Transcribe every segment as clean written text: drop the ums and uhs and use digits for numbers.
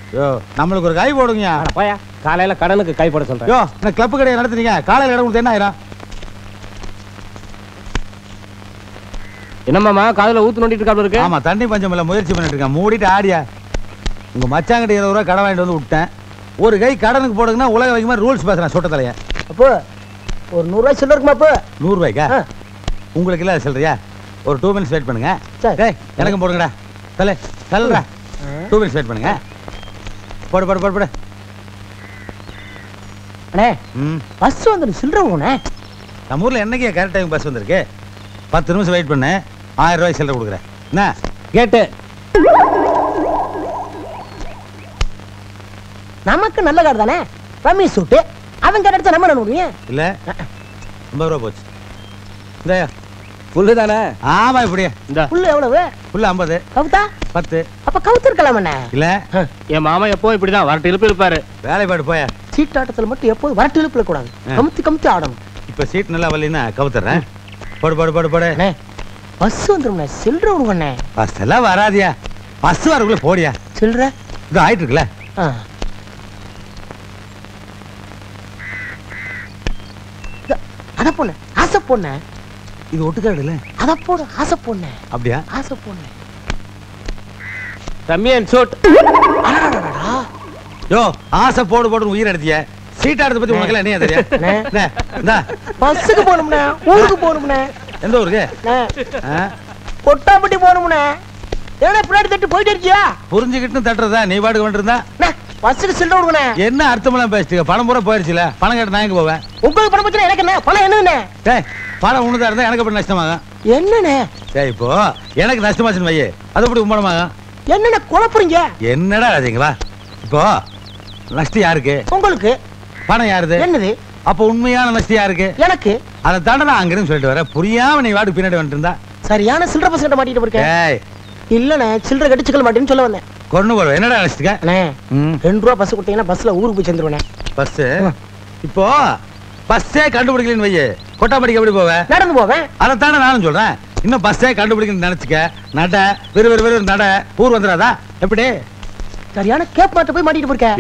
யோ நம்மளுக்கு ஒரு கை போடுங்க. போயா காலையில கடனுக்கு கை போட சொல்றேன். யோ நான் கிளப் கடையை நடத்துறீங்க, காலையில இடம் கொடுத்து என்ன ஆயிரும்? என்னமாமா காதுல ஊத்து நோண்டிட்டு இருக்காப்ல இருக்கு? ஆமா தண்ணி பஞ்சம் இல்ல, முயற்சி பண்ணிட்டு இருக்கேன். மூடிட்டு ஆடியா. உங்க மச்சாங்கிட்ட 20 ரூபா கடன் வாங்கிட்டு வந்து விட்டேன். ஒரு கை கடனுக்கு போடுங்கன்னா உலக வைக்குமா ரூல்ஸ் பேசுறேன் சொட்ட தலைய. அப்போ ஒரு 100 ரூபாய் சில்லற இருக்குமா? அப்போ 100 ரூபாய்க்கா? உங்களுக்கு இல்ல சொல்றியா? ஒரு 2 மினிட்ஸ் வெயிட் பண்ணுங்க. டேய் எனக்கும் போடுங்கடா. தலை தல்றா. 2 மினிட்ஸ் வெயிட் பண்ணுங்க. போடு போடு போடு போடு. அண்ணே பஸ் வந்து சில்லற போனே. நம்ம ஊர்ல என்னைக்கு கரெக்ட் டைம் பஸ் வந்திருக்கு? 10 நிமிஷம் வெயிட் பண்ணு, 1000 ரூபாய் சில்லற கொடுக்குறேன். என்ன கேட்டு? நமக்கு நல்ல கார் தானே, ரம்மி சூட்டு. அவன் கடை எடுத்து நம்ம என்ன பண்ணுவீங்க? இல்ல 50 ரூபா போச்சு. இந்த புல்லு தானே? ஆமா இப்படியே. இந்த புல்லு எவ்வளவு? புல்லு 50. கவுத்தா 10. அப்ப கவுத்து இருக்கலாம் அண்ணே. இல்ல என் மாமா எப்போ இப்படிதான் வரட்டு இழுப்பு இருப்பாரு. வேலைப்பாடு போய. சீட்டாட்டத்துல மட்டும் எப்போது வரட்டு இழுப்புல கூடாது, கமுத்தி கமுத்தி ஆடணும். இப்ப சீட் நல்லா வரலன்னா கவுத்துறேன். போடு போடு போடு போடு. அண்ணே பஸ் வந்துரும்ண்ணே, சில்லற விடுங்கண்ணே. பஸ் எல்லாம் வராதியா, பஸ் வரக்குள்ள போடியா. சில்லற இது ஆயிட்டு இருக்குல்ல. அத பொண்ணு ஆசை பொண்ணு. இது ஒட்டுக்காடு இல்ல, அத போடு ஆசை பொண்ணு. அப்படியா? ஆசை பொண்ணு ரம்மியன் சூட். யோ ஆசை போடு போடுன்னு உயிர் எடுத்திய. சீட் ஆடுறத பத்தி உனக்கு என்ன தெரியும்? பஸ்ஸுக்கு போகணும்ண்ணே, ஊருக்கு போகணும்ண்ணே. எந்த ஊருக்கு? கொட்டாப்பட்டி போகணும்ண்ணே. ஏன்னா பின்னாடி தட்டு போயிட்டு இருக்கியா? புரிஞ்சுக்கிட்டு தட்டுறதா நீ பாட்டுக்கு வந்துருந்தா? பஸ்ஸுக்கு சில்லற விடுங்கண்ணே. என்ன அர்த்தமெல்லாம் பேசிட்டு பணம் பூரா போயிருச்சுல. பணம் கேட்டு நான் எங்க போவேன்? உங்களுக்கு பணம் பத்தினா எனக்கு என்ன? பணம் என்னண்ணே? டேய் பணம் உனதா இருந்தா எனக்கு எப்படி நஷ்டமாகும்? என்னண்ணே? டேய் இப்போ எனக்கு நஷ்டமாச்சுன்னு வையே, அது எப்படி உண்மனமாகும்? என்னண்ணே குழப்புறீங்க? என்னடா ராஜிங்களா? இப்போ நஷ்டம் யாருக்கு? உங்களுக்கு. பணம் யாருது? என்னது? அப்ப உண்மையான நஷ்டம் யாருக்கு? எனக்கு. அதை தாண்ட நான் அங்கிருந்து சொல்லிட்டு வரேன். புரியாம நீ வாட்டுக்கு பின்னாடி வந்துட்டு இருந்தா சரியான சில்லற பஸ் கிட்ட மாட்டிட்டு இருக்கேன். இல்லண்ணே சில்லற கட்டிச்சுக்கல மாட்டேன்னு சொல்ல வந்தேன். கொண்டு போடுவேன். என்னடா நினைச்சிருக்க? அண்ணே 2 ரூபா பஸ் கொடுத்தீங்கன்னா பஸ்ல ஊருக்கு போய் சேர்ந்துருவேன். பஸ் இப்போ பஸ்ஸே கண்டுபிடிக்கலன்னு வையே, கொட்டாப்படிக்கு எப்படி போவேன்? நடந்து போவேன். அதை தானே நானும் சொல்றேன். இன்னும் பஸ்ஸே கண்டுபிடிக்கணும்னு நினைச்சுக்க. நட வெறு வெறு வெறு நட, ஊர் வந்துடாதா? எப்படி? சரியான கேப் மாட்ட போய் மாட்டிட்டு இருக்கேன்.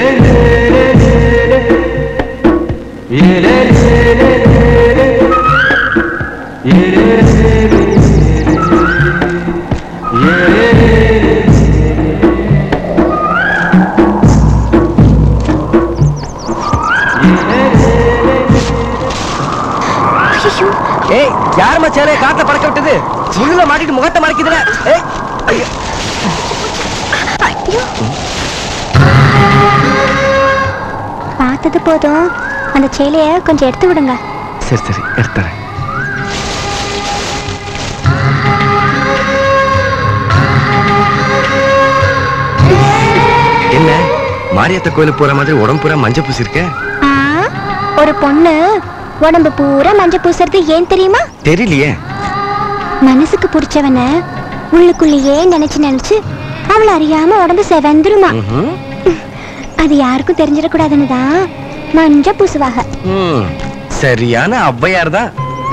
ஏய் யார் மச்சானே காத்த பறக்க விட்டது? முள்ளுல மாட்டிட்டு முகத்தை மறைக்குதுல. ஏய் பார்த்தது போதும், அந்த சேலைய கொஞ்சம் எடுத்து விடுங்க. சரி சரி எடுத்துறேன். என்ன மாரியத்த கோயிலுக்கு போற மாதிரி உடம்பு பூரா மஞ்சள் பூசி இருக்க? ஒரு பொண்ணு உடம்பு பூரா மஞ்சள் பூசுறது ஏன் தெரியுமா? தெரியலையே. மனசுக்கு பிடிச்சவன உள்ளுக்குள்ளேயே நினைச்சு நினைச்சு அவளை அறியாம உடம்பு செவந்துருமா. அது யாருக்கும் தெரிஞ்சிடக்கூடாதுன்னு தான் மஞ்சள் பூசுவாங்க. சரியான ஔவையார் தான்.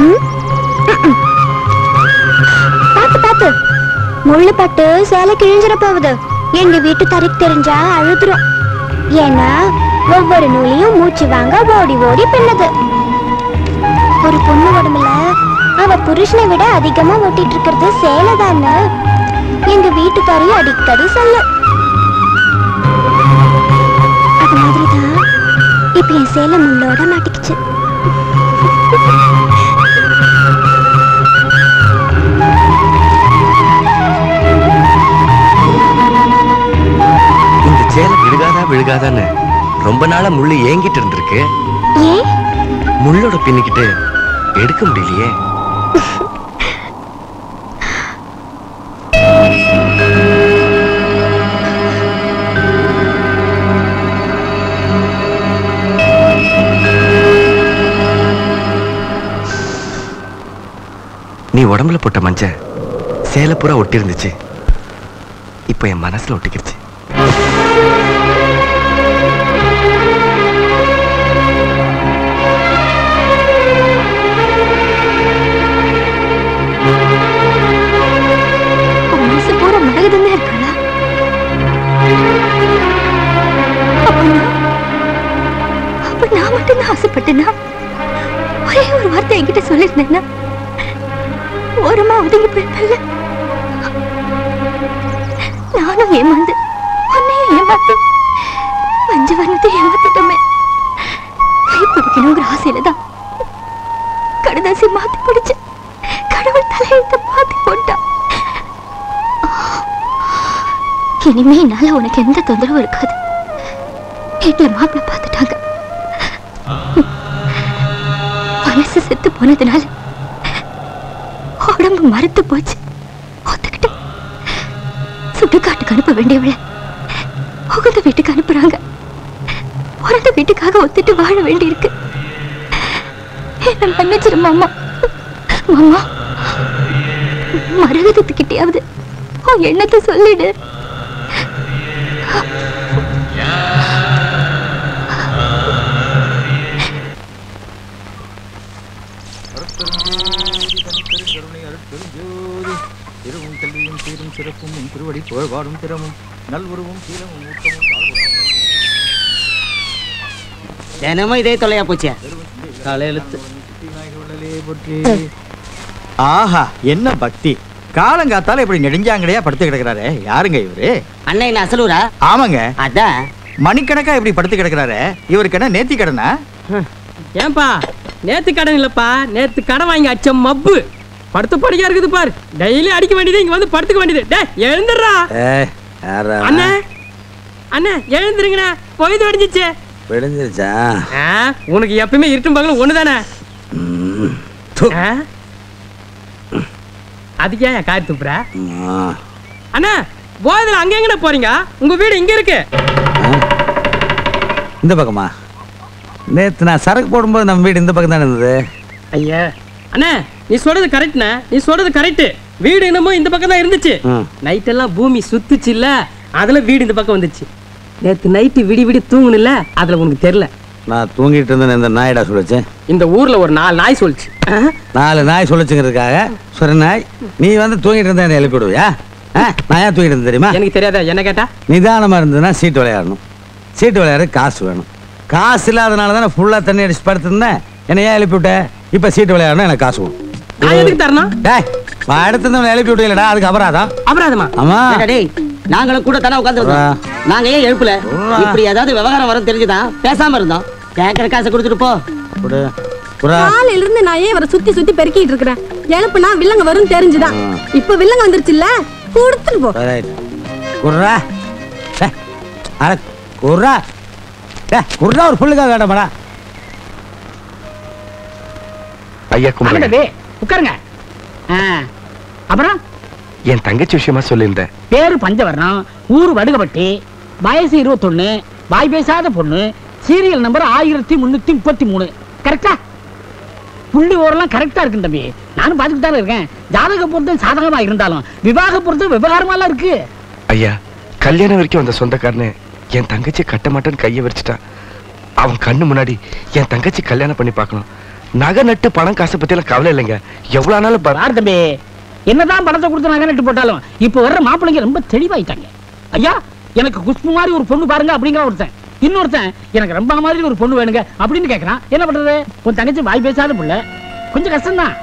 பாத்து பாத்து முள்ளு பட்டு சேலை கிழிஞ்சிட போகுது. எங்க வீட்டு தறிக்கு தெரிஞ்சா அழுதுரும். ஏன்னா ஒவ்வொரு நூலையும் மூச்சு வாங்க ஓடி ஓடி பின்னது. ஒரு பொண்ணு உடம்புல அவ புருஷனை விட அதிகமா ஓட்டிட்டு இருக்கிறது சேலைதான்னு எங்க வீட்டு தறி அடிக்கடி சொல்லும். அது மாதிரிதான் இப்ப என் சேலை முள்ளோட மாட்டிக்கிச்சு. இந்த சேலை விழுகாதா விழுகாதான்னு ரொம்ப நாளா முள்ளு ஏங்கிட்டு இருந்திருக்கு. ஏன்? முள்ளோட பின்னிக்கிட்டு எடுக்க முடியலையே. நீ உடம்புல போட்ட மஞ்ச சேலை பூரா ஒட்டி இருந்துச்சு. இப்ப என் மனசுல ஒட்டிக்கிடுச்சு. மனசு பூரா மனதுமே இருக்கா? அப்ப நான் மட்டும் ஆசைப்பட்டேன்னா ஒரே ஒரு வார்த்தை என்கிட்ட சொல்லிருந்தேன்னா ஓரமா ஒதுங்கி போயிருப்பேன்ல. நானும் ஏமாந்து உன்னையும் ஏமாத்து பஞ்சவர்ணத்தை ஏமாத்திட்டோமே. வைப்பிடிக்கணுங்கிற ஆசையில தான் கடுதாசி மாத்தி பிடிச்சு கடவுள் தலையெழுத்த மாத்தி போட்டான். இனிமே என்னால உனக்கு எந்த தொந்தரவும் இருக்காது. வீட்டுல மாப்பிள்ள பார்த்துட்டாங்க. மனசு செத்து போனதுனால உடம்பு மறுத்து போச்சு. ஒத்துக்கிட்டு சுடுகாட்டுக்கு அனுப்ப வேண்டியவள உகந்த வீட்டுக்கு அனுப்புறாங்க. பிறந்த வீட்டுக்காக ஒத்துட்டு வாழ வேண்டியிருக்கு. என்ன மன்னிச்சிரு மாமா. மாமா, மரகதத்துக்கிட்டயாவது உன் எண்ணத்தை சொல்லிடு. தினமும் இதே தொல்லையா போச்சு. ஆஹா, என்ன பக்தி! காலங்காத்தால இப்படி நெடுஞ்சாங்கடையா படுத்து கிடக்குறாரு. யாருங்க இவரு? அண்ணன் என்ன அசலூரா? ஆமாங்க. அதான் மணிக்கணக்கா இப்படி படுத்து கிடக்குறாரு. இவருக்கு என்ன நேத்தி கடனா? ஏன்பா நேத்து கடன் இல்லப்பா, நேத்து கடன் வாங்கி அச்ச மப்பு படுத்து படிக்கா இருக்குது பாரு. டெய்லி அடிக்க வேண்டியது, இங்க வந்து படுத்துக்க வேண்டியது. டேய் எழுந்துடுறா அண்ணே. அண்ணே எழுந்துருங்கண்ணே, பொழுது வெடிஞ்சிச்சு. விடுஞ்சிருச்சா? உனக்கு எப்பயுமே இருட்டும் பகலும் ஒண்ணுதானே. அதுக்கே என் காய் துப்புற அண்ணா? போதில் அங்க எங்கண்ணா போறீங்க? உங்க வீடு இங்க இருக்கு. இந்த பக்கமா? நேத்து நான் சரக்கு போடும்போது நம்ம வீடு இந்த பக்கம் தானே இருந்தது. ஐயா அண்ணா, நீ சொல்றது கரெக்ட்ண்ணா, நீ சொல்றது கரெக்ட். வீடு என்னமோ இந்த பக்கம் தான் இருந்துச்சு. நைட் எல்லாம் பூமி சுத்துச்சு இல்ல, அதுல வீடு இந்த பக்கம் வந்துச்சு. நேத்து நைட்டு விடி விடி தூங்குனில்ல, அதுல உனக்கு தெரியல. நான் தூங்கிட்டு இருந்தேன். இந்த நாயடா சொல்லுச்சு. இந்த ஊர்ல ஒரு 4 நாய் சொல்லுச்சு. 4 நாய் சொல்லுச்சுங்கிறதுக்காக சொன்ன நாய் நீ வந்து தூங்கிட்டு இருந்தா என்ன எழுப்பி விடுவியா? நான் ஏன் தூங்கிட்டு இருந்தேன் தெரியுமா? எனக்கு தெரியாதா? என்ன கேட்டா? நிதானமா இருந்ததுன்னா சீட்டு விளையாடணும். சீட்டு விளையாட காசு வேணும். காசு இல்லாதனால தானே ஃபுல்லா தண்ணி அடிச்சு படுத்திருந்தேன். என்ன ஏன் எழுப்பி விட்ட? இப்ப சீட்டு விளையாடணும், எனக்கு காசு வேணும். நான் எதுக்கு தரணும்? டேய், அடுத்து எழுப்பி விட்டீங்களா? அதுக்கு அபராதம். அபராதமா? ஆமா. நாங்களும் கூட தானே உட்காந்துருக்கோம். நாங்க ஏன் எழுப்பல? இப்படி ஏதாவது விவகாரம் வரும் தெரிஞ்சுதான் பேசாம இருந்தோம். கேட்கற காசை கொடுத்துட்டு போ. காலையில இருந்து நான் ஏன் இவரை சுத்தி சுத்தி பெருக்கிட்டு இருக்கிறேன். எழுப்புனா வில்லங்க வரும் தெரிஞ்சுதான். இப்ப வில்லங்க வந்துருச்சு இல்ல, கொடுத்துட்டு போ. குர்ரா அட குர்ரா குர்ரா, ஒரு புள்ளுக்கா வேண்டாமடா. ஐயா கும்பிடுங்க. உட்காருங்க. அப்புறம் என் தங்கச்சி விஷயமா சொல்லியிருந்தேன். பேரு பஞ்சவர்ணம், ஊரு வடுகப்பட்டி, வயசு 21, வாய் பேசாத பொண்ணு, சீரியல் நம்பர் 1333. கரெக்டா? புள்ளி ஓரெல்லாம் கரெக்டா இருக்கு தம்பி. நானும் பாத்துக்கிட்டு தானே இருக்கேன். ஜாதக பொருத்தம் சாதகமா இருந்தாலும் விவாக பொருத்தம் விவகாரமாலாம் இருக்கு. ஐயா, கல்யாணம் வரைக்கும் வந்த சொந்தக்காரனு என் தங்கச்சி கட்ட மாட்டேன்னு கையை வச்சுட்டான். அவன் கண்ணு முன்னாடி என் தங்கச்சி கல்யாணம் பண்ணி பார்க்கணும். நகை நட்டு பணம் காசை பத்தி எல்லாம் கவலை இல்லைங்க. எவ்வளவு ஆனாலும் பாரு தம்பி, என்னதான் பணத்தை கொடுத்து நகை நட்டு போட்டாலும் இப்ப வர்ற மாப்பிள்ளைங்க ரொம்ப தெளிவாயிட்டாங்க. ஐயா, எனக்கு குஷ்பு மாதிரி ஒரு பொண்ணு பாருங்க அப்படிங்கிற ஒருத்தன். இன்னொருத்தன் எனக்கு ரொம்ப மாதிரி ஒரு பொண்ணு வேணுங்க அப்படின்னு கேட்கறான். என்ன பண்றது? உன் தங்கச்சி வாய் பேசாத புள்ள, கொஞ்சம் கஷ்டம்தான்.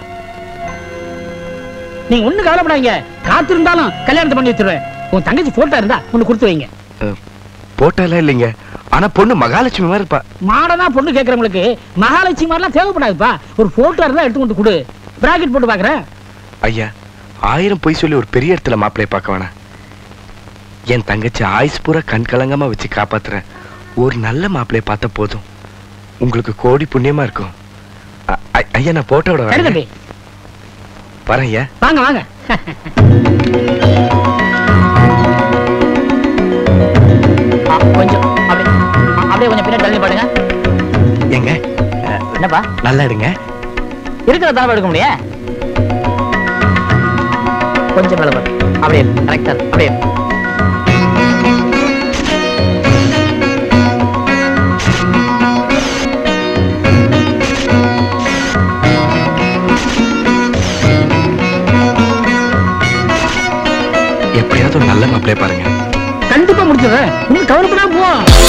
நீங்க ஒண்ணு கவலைப்படாதீங்க, காத்திருந்தாலும் கல்யாணத்தை பண்ணி வச்சிருவேன். உன் தங்கச்சி போட்டோ இருந்தா ஒண்ணு கொடுத்து வைங்க. போட்டோ எல்லாம் இல்லைங்க, ஆனா பொண்ணு மகாலட்சுமி மாதிரி இருப்பா. மாடனா பொண்ணு கேட்கறவங்களுக்கு மகாலட்சுமி மாதிரிலாம் தேவைப்படாதுப்பா. ஒரு போட்டோ இருந்தா எடுத்து கொண்டு கொடு, பிராக்கெட் போட்டு பாக்குறேன். ஐயா, 1000 பொய் சொல்லி ஒரு பெரிய இடத்துல மாப்பிள்ளைய பார்க்க வேணாம். என் தங்கச்சி ஆயுஸ் பூரா கண் கலங்காம வச்சு காப்பாத்துறேன். ஒரு நல்ல மாப்பிள்ளைய பார்த்தா போதும், உங்களுக்கு கோடி புண்ணியமா இருக்கும். ஐயா, நான் போட்டோட வரேன். ஐயா, வாங்க வாங்க. கொஞ்சம் அப்படியே கொஞ்சம் பின்னாடி தள்ளி பாருங்க. எங்க என்னப்பா? நல்லா எடுங்க. இருக்கிற தாவ எடுக்க முடியா? கொஞ்சம் மேல பாரு. அப்படியே கரெக்டா அப்படியே. எப்படியாவது நல்ல மாப்பிள்ளைய பாருங்க. கண்டிப்பா முடிச்சிடுறேன், நீங்க கவலைப்படாம போ.